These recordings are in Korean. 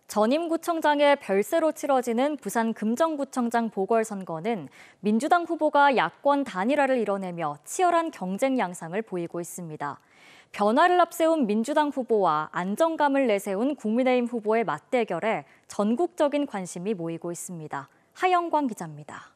전임구청장의 별세로 치러지는 부산 금정구청장 보궐선거는 민주당 후보가 야권 단일화를 이뤄내며 치열한 경쟁 양상을 보이고 있습니다. 변화를 앞세운 민주당 후보와 안정감을 내세운 국민의힘 후보의 맞대결에 전국적인 관심이 모이고 있습니다. 하영광 기자입니다.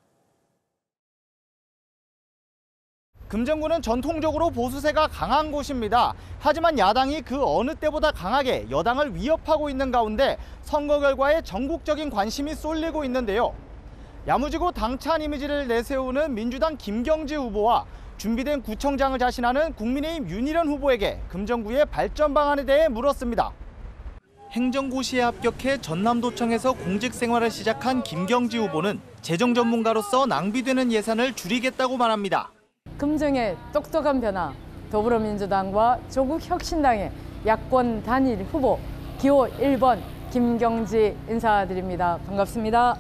금정구는 전통적으로 보수세가 강한 곳입니다. 하지만 야당이 그 어느 때보다 강하게 여당을 위협하고 있는 가운데 선거 결과에 전국적인 관심이 쏠리고 있는데요. 야무지고 당찬 이미지를 내세우는 민주당 김경지 후보와 준비된 구청장을 자신하는 국민의힘 윤희련 후보에게 금정구의 발전 방안에 대해 물었습니다. 행정고시에 합격해 전남도청에서 공직 생활을 시작한 김경지 후보는 재정 전문가로서 낭비되는 예산을 줄이겠다고 말합니다. 금정의 똑똑한 변화, 더불어민주당과 조국혁신당의 야권 단일 후보 기호 1번 김경지 인사드립니다. 반갑습니다.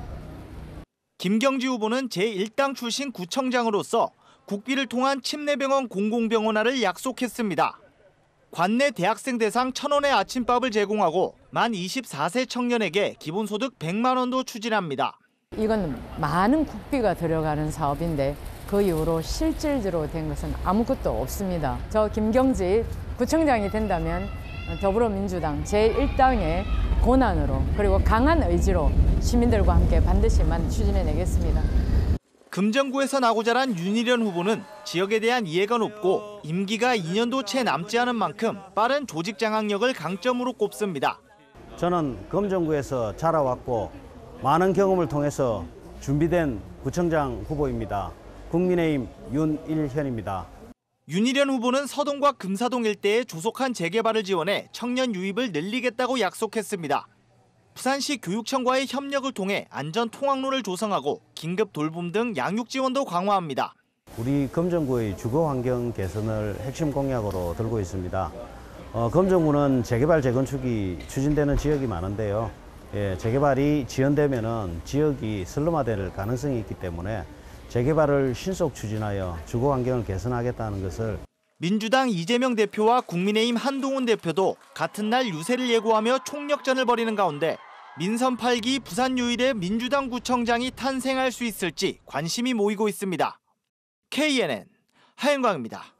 김경지 후보는 제1당 출신 구청장으로서 국비를 통한 침례병원 공공병원화를 약속했습니다. 관내 대학생 대상 1,000원의 아침밥을 제공하고 만 24세 청년에게 기본소득 100만 원도 추진합니다. 이건 많은 국비가 들어가는 사업인데 그 이후로 실질적으로 된 것은 아무것도 없습니다. 저 김경지 구청장이 된다면 더불어민주당 제1당의 권한으로 그리고 강한 의지로 시민들과 함께 반드시만 추진해내겠습니다. 금정구에서 나고 자란 윤희련 후보는 지역에 대한 이해가 높고 임기가 2년도 채 남지 않은 만큼 빠른 조직 장악력을 강점으로 꼽습니다. 저는 금정구에서 자라왔고 많은 경험을 통해서 준비된 구청장 후보입니다. 국민의힘 윤일현입니다. 윤희련 후보는 서동과 금사동 일대의 조속한 재개발을 지원해 청년 유입을 늘리겠다고 약속했습니다. 부산시 교육청과의 협력을 통해 안전 통학로를 조성하고 긴급 돌봄 등 양육 지원도 강화합니다. 우리 금정구의 주거 환경 개선을 핵심 공약으로 들고 있습니다. 금정구는 재개발 재건축이 추진되는 지역이 많은데요. 재개발이 지연되면은 지역이 슬럼화될 가능성이 있기 때문에 재개발을 신속 추진하여 주거 환경을 개선하겠다는 것을 민주당 이재명 대표와 국민의힘 한동훈 대표도 같은 날 유세를 예고하며 총력전을 벌이는 가운데 민선 8기 부산 유일의 민주당 구청장이 탄생할 수 있을지 관심이 모이고 있습니다. KNN 하영광입니다.